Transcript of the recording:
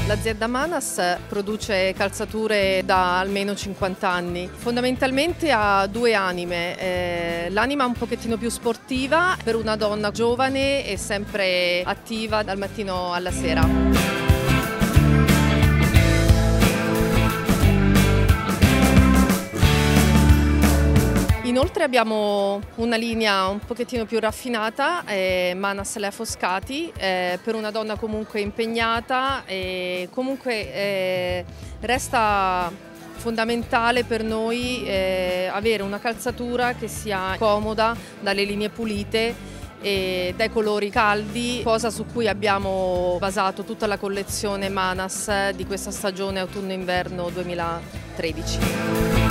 L'azienda Manas produce calzature da almeno 50 anni. Fondamentalmente ha due anime, l'anima un pochettino più sportiva per una donna giovane e sempre attiva dal mattino alla sera. Inoltre abbiamo una linea un pochettino più raffinata, Manas Le Affoscati, per una donna comunque impegnata e comunque resta fondamentale per noi avere una calzatura che sia comoda, dalle linee pulite e dai colori caldi, cosa su cui abbiamo basato tutta la collezione Manas di questa stagione autunno-inverno 2013.